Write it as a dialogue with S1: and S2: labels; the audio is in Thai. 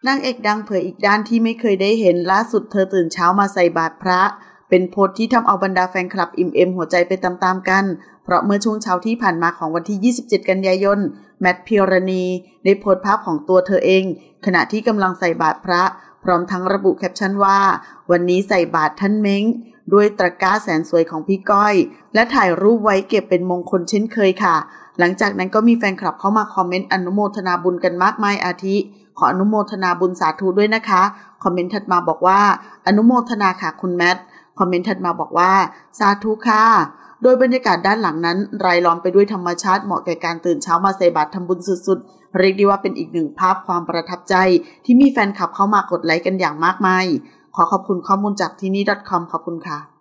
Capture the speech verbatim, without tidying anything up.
S1: นางเอกดังเผยอีกด้านที่ไม่เคยได้เห็นล่าสุดเธอตื่นเช้ามาใส่บาตรพระเป็นโพสต์ที่ทำเอาบรรดาแฟนคลับอิ่มเอมหัวใจไปตามๆกันเพราะเมื่อช่วงเช้าที่ผ่านมาของวันที่ยี่สิบเจ็ดกันยายนแมทพิรณีได้โพสต์ภาพของตัวเธอเองขณะที่กำลังใส่บาตรพระพร้อมทั้งระบุแคปชั่นว่าวันนี้ใส่บาตรท่านเม้งด้วยตะกร้าแสนสวยของพี่ก้อยและถ่ายรูปไว้เก็บเป็นมงคลเช่นเคยค่ะหลังจากนั้นก็มีแฟนคลับเข้ามาคอมเมนต์อนุโมทนาบุญกันมากมายอาทิขออนุโมทนาบุญสาธุด้วยนะคะคอมเมนต์ถัดมาบอกว่าอนุโมทนาค่ะคุณแมทคอมเมนต์ถัดมาบอกว่าสาธุค่ะโดยบรรยากาศด้านหลังนั้นรายล้อมไปด้วยธรรมชาติเหมาะแก่การตื่นเช้ามาใส่บาตรทำบุญสุดๆเรียกได้ว่าเป็นอีกหนึ่งภาพความประทับใจที่มีแฟนคลับเข้ามากดไลค์กันอย่างมากมายขอขอบคุณข้อมูลจากที่นี่ .com ขอบคุณค่ะ